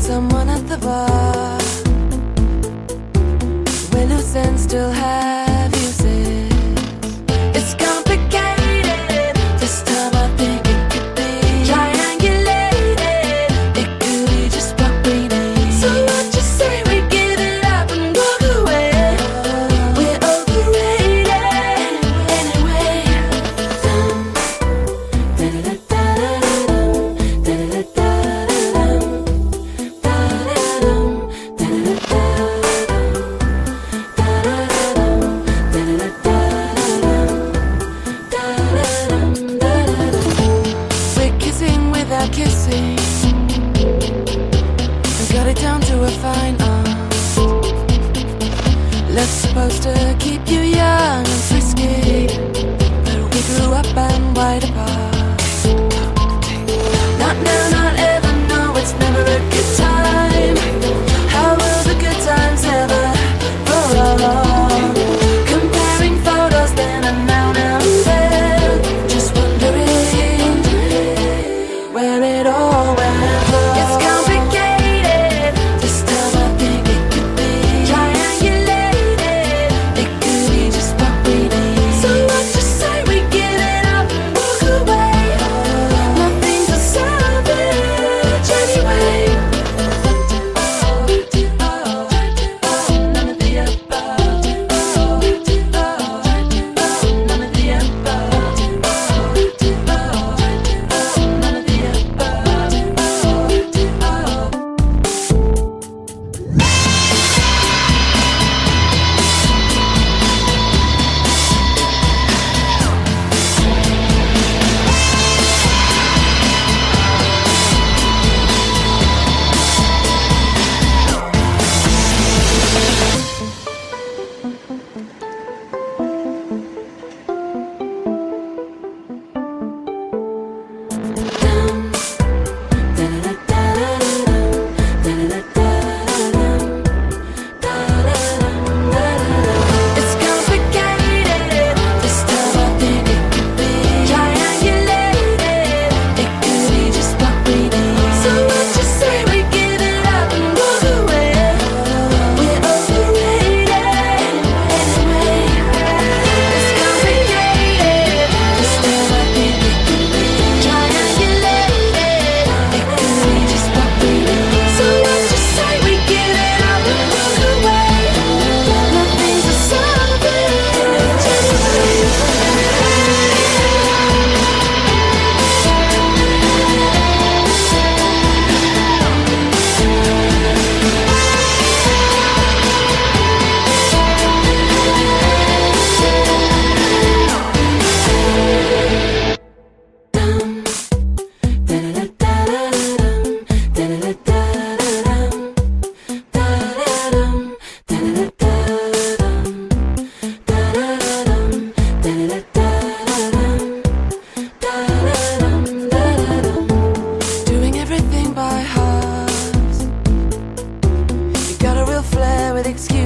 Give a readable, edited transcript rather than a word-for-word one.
someone at the bar. Will loose ends still have uses? It's complicated. This time I think it could be triangulated. It could be just what we need. So what you say we give it up and walk away? We're overrated anyway. Kissing, we got it down to a fine art. Love's supposed to keep you young and frisky, but we grew up and wide apart. Not now, not ever, no, it's never a good time. How will the good times ever roll along? Comparing photos then and now and then, just wondering where it all went wrong. It's complicated. This time I think it could be triangulated. It could be just what we need. So what you say we give it up and walk away? Nothing's a salvage anyway. None of the above. None of the above. None of the It's complicated. This time I think it could be triangulated. It could be just what we need. So what you say we give it up and walk away? We're overrated anyway. It's complicated. This time I think it could be triangulated. It could be just what we need. So what you say we give it up and walk away? Nothing's a salvage anyway. Doing everything by halves. You got a real flair with excuses.